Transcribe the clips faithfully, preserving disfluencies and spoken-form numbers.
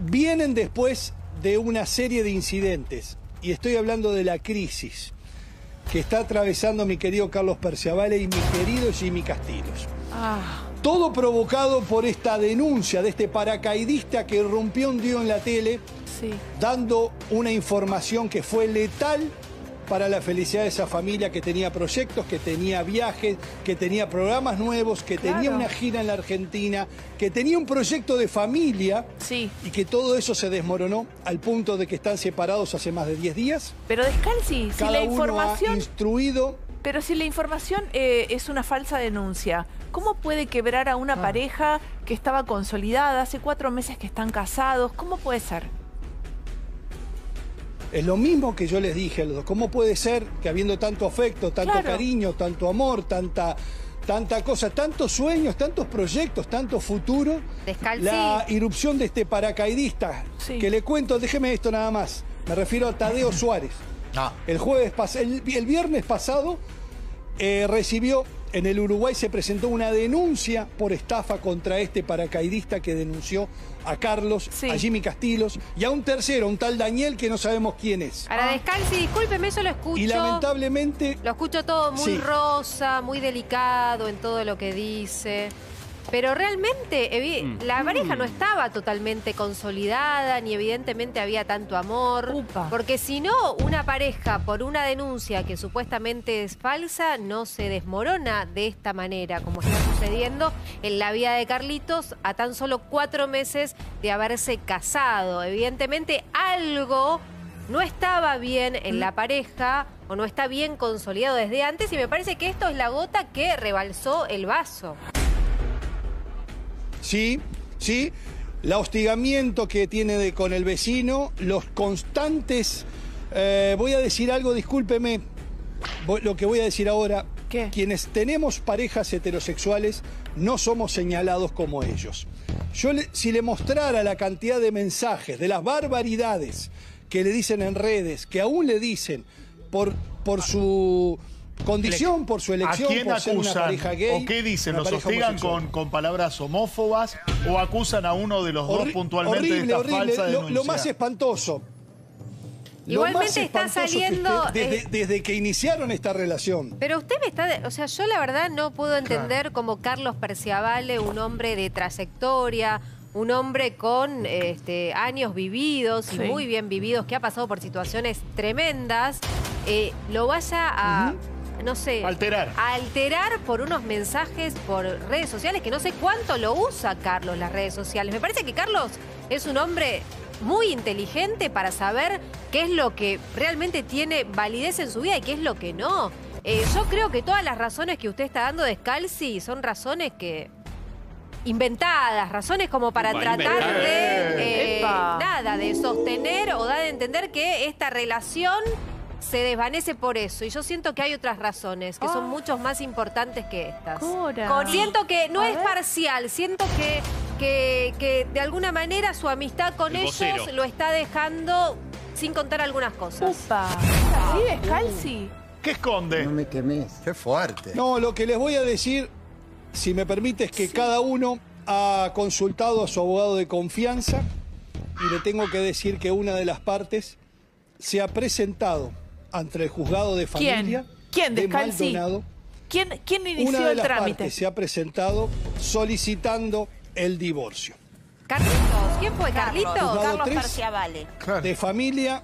vienen después de una serie de incidentes, y estoy hablando de la crisis que está atravesando mi querido Carlos Perciavale y mi querido Jimmy Castillos. Ah. Todo provocado por esta denuncia de este paracaidista que irrumpió un día en la tele, sí, dando una información que fue letal para la felicidad de esa familia, que tenía proyectos, que tenía viajes, que tenía programas nuevos, que claro. tenía una gira en la Argentina, que tenía un proyecto de familia, sí, y que todo eso se desmoronó al punto de que están separados hace más de diez días. Pero Descalzi, si Cada la uno información... ha instruido... Pero si la información eh, es una falsa denuncia, ¿cómo puede quebrar a una Ah. pareja que estaba consolidada, hace cuatro meses que están casados? ¿Cómo puede ser? Es lo mismo que yo les dije a los dos. ¿Cómo puede ser que habiendo tanto afecto, tanto Claro. cariño, tanto amor, tanta, tanta cosa, tantos sueños, tantos proyectos, tanto futuro, Descalzi. la irrupción de este paracaidista, Sí. que le cuento, déjeme esto nada más, me refiero a Tadeo Suárez. Ah. El jueves pas el, el viernes pasado eh, recibió, en el Uruguay se presentó una denuncia por estafa contra este paracaidista que denunció a Carlos, Sí. a Jimmy Castillos y a un tercero, un tal Daniel, que no sabemos quién es. Ahora, Descalzi, discúlpeme, yo lo escucho. Y lamentablemente... Lo escucho todo muy Sí. rosa, muy delicado en todo lo que dice. Pero realmente evi- la pareja no estaba totalmente consolidada, ni evidentemente había tanto amor. Upa. Porque si no, una pareja por una denuncia que supuestamente es falsa, no se desmorona de esta manera, como está sucediendo en la vida de Carlitos a tan solo cuatro meses de haberse casado. Evidentemente algo no estaba bien en la pareja o no está bien consolidado desde antes, y me parece que esto es la gota que rebalsó el vaso. Sí, sí, el hostigamiento que tiene de, con el vecino, los constantes... eh, voy a decir algo, discúlpeme, voy- lo que voy a decir ahora. ¿Qué? Quienes tenemos parejas heterosexuales no somos señalados como ellos. Yo le- si le mostrara la cantidad de mensajes, de las barbaridades que le dicen en redes, que aún le dicen por, por su condición, por su ¿A elección, quién por ser una acusan? pareja gay, ¿O qué dicen? una ¿Los pareja hostigan homosexual. con, con palabras homófobas o acusan a uno de los dos Horri- puntualmente horrible, de esta horrible. falsa Lo, denuncia? lo más espantoso. lo Igualmente más está espantoso que saliendo, usted- desde, eh, desde que iniciaron esta relación. Pero usted me está... de- O sea, yo la verdad no puedo entender cómo Carlos Perciavale, un hombre de trayectoria, un hombre con este, años vividos y Sí. muy bien vividos, que ha pasado por situaciones tremendas, eh, lo vaya a... no sé, Alterar. a alterar por unos mensajes por redes sociales, que no sé cuánto lo usa Carlos las redes sociales. Me parece que Carlos es un hombre muy inteligente para saber qué es lo que realmente tiene validez en su vida y qué es lo que no. Eh, yo creo que todas las razones que usted está dando, Descalzi, son razones que... inventadas, razones como para Upa, tratar inventadas. de... eh, Epa. nada, de sostener o dar a entender que esta relación se desvanece por eso. Y yo siento que hay otras razones que son Ah. mucho más importantes que estas. Cora. Con- siento que no A es ver. parcial, siento que, que, que de alguna manera su amistad con El ellos vocero. lo está dejando sin contar algunas cosas. Upa. ¿Sí, Descalzi? ¿Qué esconde? No me quemés. Qué fuerte. No, lo que les voy a decir, si me permite, es que cada uno ha consultado a su abogado de confianza y le tengo que decir que una de las partes se ha presentado ante el juzgado de familia ¿Quién? ¿Quién, de Descalzi? Maldonado. ¿Quién, quién inició Una de el las trámite? partes se ha presentado solicitando el divorcio. Carlitos, ¿quién fue Carlitos? Juzgado Carlos tres. Perciavale. De familia,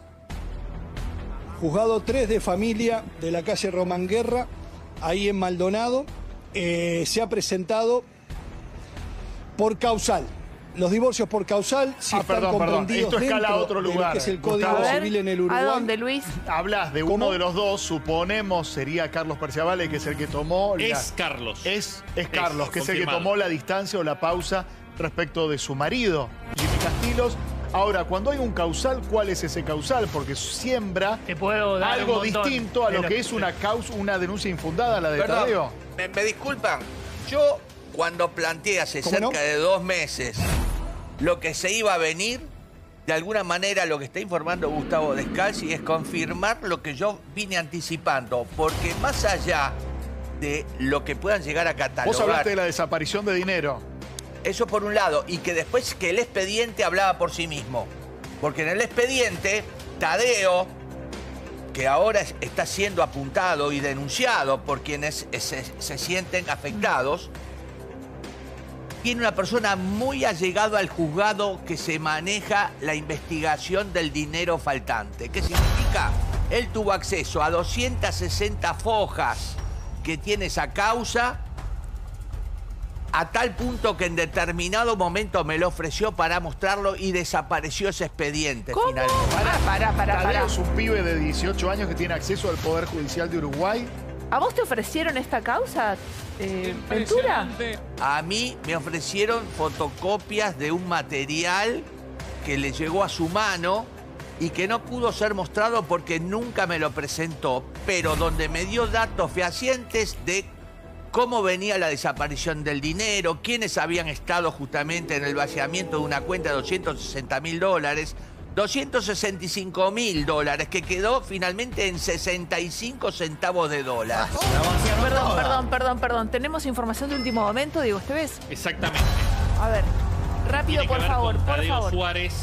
juzgado tres de familia de la calle Román Guerra, ahí en Maldonado, eh, se ha presentado por causal. Los divorcios por causal, si Ah, están perdón, perdón. comprendidos Esto escala a dentro otro de lo lugar, que es el Gustavo. Código A ver, Civil en el Uruguay. ¿a dónde, Luis? Hablas de ¿Cómo? uno de los dos, suponemos sería Carlos Perciavale, que es el que tomó... la- Es Carlos. Es, es Carlos, que es el que confirmado. tomó la distancia o la pausa respecto de su marido, Jimmy Castillos. Ahora, cuando hay un causal, ¿cuál es ese causal? Porque siembra Te puedo dar algo un montón distinto a de lo lo que que- es una causa, una denuncia infundada, la de Perdón, Tadeo. me, me disculpan. Yo, cuando planteé hace ¿Cómo cerca no? de dos meses lo que se iba a venir, de alguna manera lo que está informando Gustavo Descalzi es confirmar lo que yo vine anticipando. Porque más allá de lo que puedan llegar a catalogar... Vos hablaste de la desaparición de dinero. Eso por un lado. Y que después que el expediente hablaba por sí mismo. Porque en el expediente, Tadeo, que ahora es- está siendo apuntado y denunciado por quienes se, se sienten afectados, tiene una persona muy allegada al juzgado que se maneja la investigación del dinero faltante. ¿Qué significa? Él tuvo acceso a doscientas sesenta fojas que tiene esa causa, a tal punto que en determinado momento me lo ofreció para mostrarlo y desapareció ese expediente. ¿Cómo? Finalmente. Pará, pará, pará, Tadeo pará. es un pibe de dieciocho años que tiene acceso al Poder Judicial de Uruguay. ¿A vos te ofrecieron esta causa, eh, Ventura? A mí me ofrecieron fotocopias de un material que le llegó a su mano y que no pudo ser mostrado porque nunca me lo presentó, pero donde me dio datos fehacientes de cómo venía la desaparición del dinero, quiénes habían estado justamente en el vaciamiento de una cuenta de doscientos sesenta mil dólares, doscientos sesenta y cinco mil dólares, que quedó finalmente en sesenta y cinco centavos de dólar. Perdón, perdón, perdón, perdón. Tenemos información de último momento, Diego Esteves. Exactamente. A ver, rápido, Tiene que por ver favor, con por Tadeo favor. Suárez,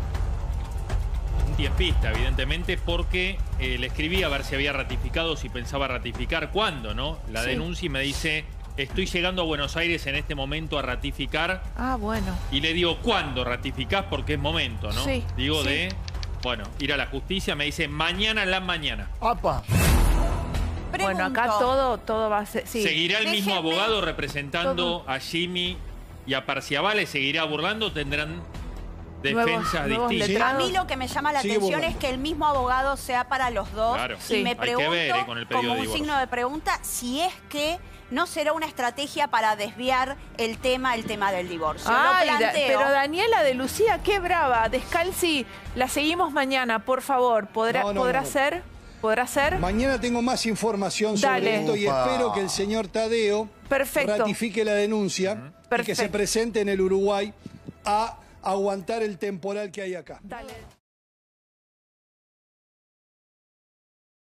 un tiempista, evidentemente, porque eh, le escribí a ver si había ratificado, si pensaba ratificar, cuándo, ¿no? La Sí. denuncia y me dice, estoy llegando a Buenos Aires en este momento a ratificar. Ah, bueno. Y le digo, ¿cuándo ratificás? Porque es momento, ¿no? Sí, Digo sí. de, bueno, ir a la justicia. Me dice, mañana en la mañana. ¡Apa! Bueno, acá Pregunto. todo, todo va a ser... Sí. ¿Seguirá el mismo Déjenme- abogado representando a Jimmy y a Parciabales? ¿Seguirá burlando? ¿Tendrán defensas Nuevos- nuevos distintas? letrados. A mí lo que me llama la Sigue atención burlando. es que el mismo abogado sea para los dos. Claro. Sí. Y me Hay que pregunto, ver, eh, con el pedido como de un divorcio. signo de pregunta, si es que no será una estrategia para desviar el tema, el tema del divorcio. Ay, lo da- planteo. pero Daniela de Lucía, qué brava. Descalzi, la seguimos mañana, por favor. ¿Podrá, No, no, ¿podrá no. ser? ¿Podrá ser? Mañana tengo más información sobre Dale. esto y Upa. espero que el señor Tadeo Perfecto. ratifique la denuncia y que Perfecto. se presente en el Uruguay a aguantar el temporal que hay acá. Dale.